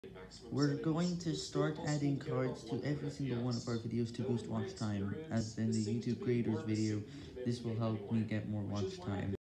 We're going to start adding cards to every single one of our videos to boost watch time. As in the YouTube creators video, this will help me get more watch time.